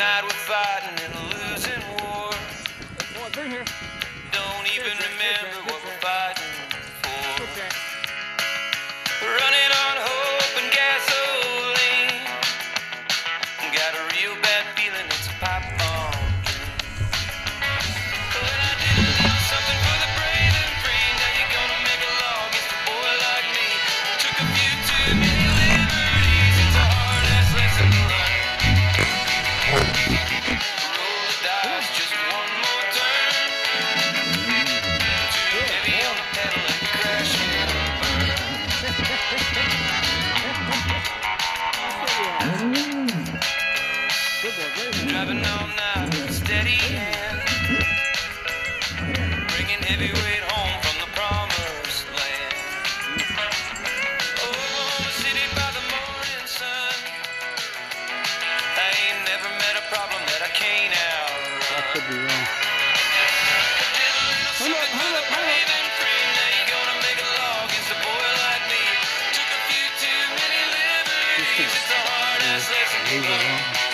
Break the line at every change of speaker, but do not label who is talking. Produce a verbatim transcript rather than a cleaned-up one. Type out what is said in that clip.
night we're fighting in a losing war.
Well, bring here.
Don't even
Good,
remember
good,
what
good,
we're
good.
fighting for.
Okay.
Running on hope and gasoline. Got a real bad feeling it's a pipe bomb. Well, I did a little something for the brave and free. Now you're gonna make a law against a boy like me. Took a few too many liberties. It's a hard ass lesson to learn. Roll the dice, just one more turn. Too heavy on the pedal and crash and burn.
Good boy, great.
Driving all night with a steady hand. Bringing heavyweight home from the promised land. Oklahoma City by the morning sun. I ain't never met a problem that I can't outrun.
Could be wrong.
Did a little
Hold up,
something for
hold
the
up, hold
brave
up.
and free. Now you're gonna make a law against a boy like me. Took a few too many liberties. It's a hard ass lesson to
Leave it
learn.
alone.